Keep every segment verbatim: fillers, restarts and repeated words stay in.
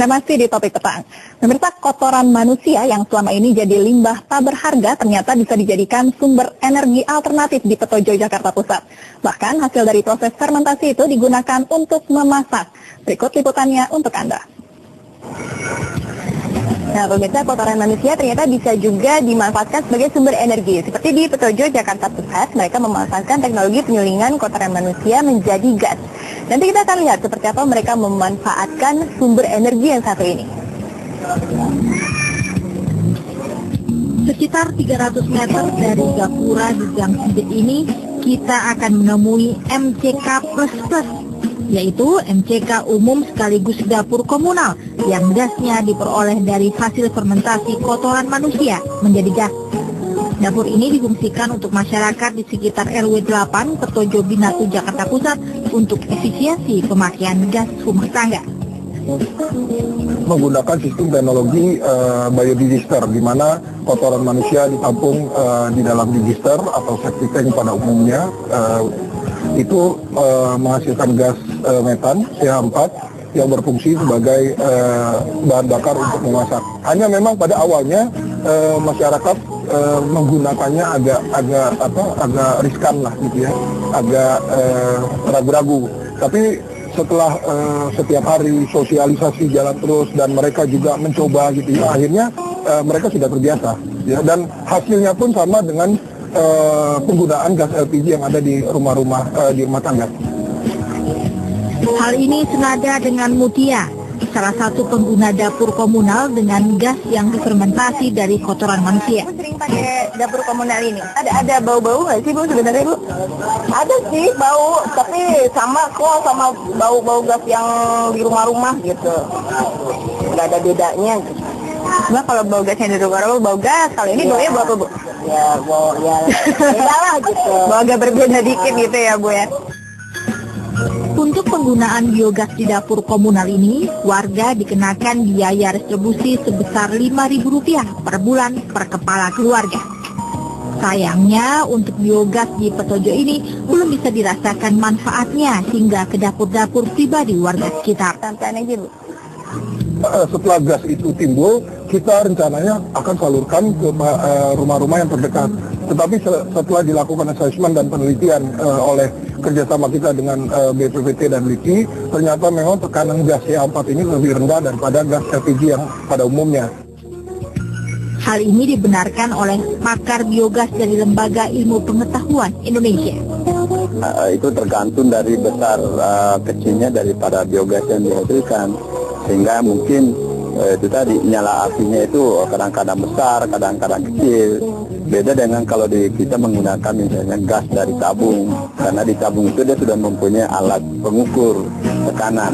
Anda masih di Topik Petang. Pemirsa, kotoran manusia yang selama ini jadi limbah tak berharga ternyata bisa dijadikan sumber energi alternatif di Petojo, Jakarta Pusat. Bahkan hasil dari proses fermentasi itu digunakan untuk memasak. Berikut liputannya untuk Anda. Nah, pemirsa, kotoran manusia ternyata bisa juga dimanfaatkan sebagai sumber energi. Seperti di Petojo, Jakarta Pusat, mereka memanfaatkan teknologi penyulingan kotoran manusia menjadi gas. Nanti kita akan lihat seperti apa mereka memanfaatkan sumber energi yang satu ini. Sekitar tiga ratus meter dari Gapura di Gang Sempit ini, kita akan menemui M C K plus plus, yaitu M C K umum sekaligus dapur komunal yang gasnya diperoleh dari hasil fermentasi kotoran manusia menjadi gas. Dapur ini difungsikan untuk masyarakat di sekitar R W delapan Petojo Binatu, Jakarta Pusat untuk efisiensi pemakaian gas rumah tangga. Menggunakan sistem teknologi uh, biodigester, di mana kotoran manusia ditampung uh, di dalam digester atau septic tank pada umumnya. Uh, itu uh, menghasilkan gas uh, metan C H empat yang berfungsi sebagai uh, bahan bakar untuk memasak. Hanya memang pada awalnya uh, masyarakat Uh, menggunakannya agak agak apa agak riskan lah gitu ya, agak uh, ragu-ragu. Tapi setelah uh, setiap hari sosialisasi jalan terus dan mereka juga mencoba gitu ya, akhirnya uh, mereka sudah terbiasa ya, dan hasilnya pun sama dengan uh, penggunaan gas L P G yang ada di rumah-rumah uh, di rumah tangga. Hal ini senada dengan Mutia, salah satu pengguna dapur komunal dengan gas yang difermentasi dari kotoran manusia. Aku sering pakai dapur komunal ini. Ada ada bau-bau nggak sih Bu sebenarnya Bu? Ada sih bau, tapi sama kok sama bau-bau gas yang di rumah-rumah gitu. Nggak ada bedanya. Cuma kalau bau gas yang di rumah-rumah bau gas, kalau ini ya, baunya bau apa Bu? Ya bau ya beda lah gitu. Bau agak berbeda dikit gitu ya Bu ya. Untuk penggunaan biogas di dapur komunal ini, warga dikenakan biaya distribusi sebesar lima ribu rupiah per bulan per kepala keluarga. Sayangnya, untuk biogas di Petojo ini belum bisa dirasakan manfaatnya hingga ke dapur-dapur pribadi warga sekitar. Sampai aja Bu. Setelah gas itu timbul, kita rencananya akan salurkan ke rumah-rumah yang terdekat. Tetapi setelah dilakukan asesmen dan penelitian uh, oleh kerjasama kita dengan uh, B P P T dan L I P I, ternyata memang tekanan gas C H empat ini lebih rendah daripada gas L P G yang pada umumnya. Hal ini dibenarkan oleh pakar biogas dari Lembaga Ilmu Pengetahuan Indonesia. Uh, itu tergantung dari besar uh, kecilnya daripada biogas yang dihasilkan, sehingga mungkin uh, itu tadi nyala apinya itu kadang-kadang besar, kadang-kadang kecil. Beda dengan kalau di, kita menggunakan misalnya gas dari tabung, karena di tabung itu dia sudah mempunyai alat pengukur tekanan.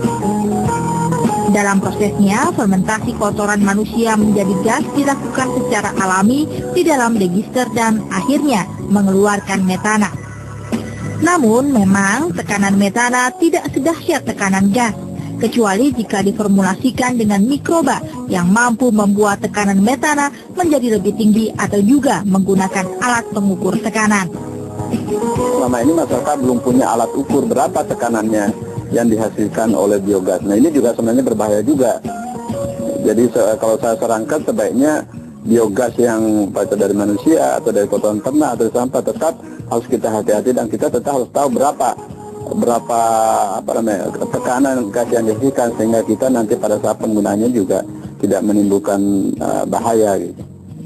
Dalam prosesnya, fermentasi kotoran manusia menjadi gas dilakukan secara alami di dalam digester dan akhirnya mengeluarkan metana. Namun memang tekanan metana tidak sedahsyat tekanan gas, kecuali jika diformulasikan dengan mikroba yang mampu membuat tekanan metana menjadi lebih tinggi atau juga menggunakan alat pengukur tekanan. Selama ini masyarakat belum punya alat ukur berapa tekanannya yang dihasilkan oleh biogas. Nah, ini juga sebenarnya berbahaya juga. Jadi kalau saya sarankan sebaiknya biogas yang baik dari manusia atau dari kotoran ternak atau sampah tetap harus kita hati-hati, dan kita tetap harus tahu berapa berapa apa namanya tekanan gas yang dihasilkan, sehingga kita nanti pada saat penggunaannya juga tidak menimbulkan uh, bahaya gitu.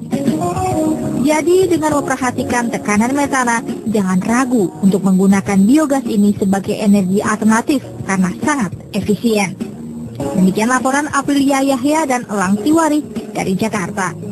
Jadi dengan memperhatikan tekanan metana, jangan ragu untuk menggunakan biogas ini sebagai energi alternatif karena sangat efisien. Demikian laporan Aprilia Yahya dan Elang Tiwari dari Jakarta.